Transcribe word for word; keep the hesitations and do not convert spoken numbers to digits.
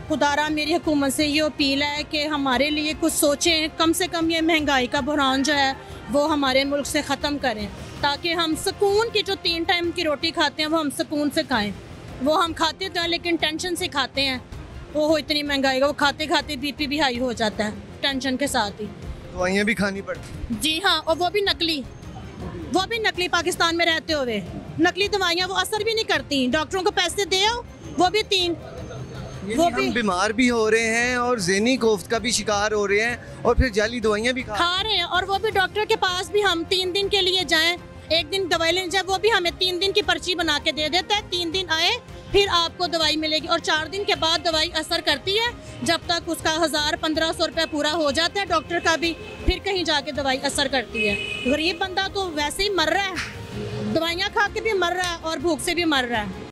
खुदारा मेरी हुकूमत से ये अपील है कि हमारे लिए कुछ सोचें, कम से कम ये महंगाई का बहरान जो है वो हमारे मुल्क से ख़त्म करें, ताकि हम सुकून की जो तीन टाइम की रोटी खाते हैं वो हम सुकून से खाएं। वो हम खाते तो हैं लेकिन टेंशन से खाते हैं। वो हो इतनी महंगाई का, वो खाते खाते बीपी भी हाई हो जाता है टेंशन के साथ ही। दवाइयाँ भी खानी पड़ती हैं। जी हाँ, और वो भी नकली, वो भी नकली। पाकिस्तान में रहते हुए नकली दवाइयाँ वो असर भी नहीं करती। डॉक्टरों को पैसे दे आओ, वो भी तीन, वो भी हम बीमार भी हो रहे हैं और ज़हनी कोफ्त का भी शिकार हो रहे हैं और फिर जाली दवाइयाँ भी खा खा रहे हैं। और वो भी डॉक्टर के पास भी हम तीन दिन के लिए जाएं, एक दिन दवाई लेने जाए, वो भी हमें तीन दिन की पर्ची बना के दे देता है। तीन दिन आए फिर आपको दवाई मिलेगी, और चार दिन के बाद दवाई असर करती है। जब तक उसका हज़ार पंद्रह सौ रुपया पूरा हो जाता है डॉक्टर का भी, फिर कहीं जाके दवाई असर करती है। गरीब बंदा तो वैसे ही मर रहा है, दवाइयाँ खा के भी मर रहा है और भूख से भी मर रहा है।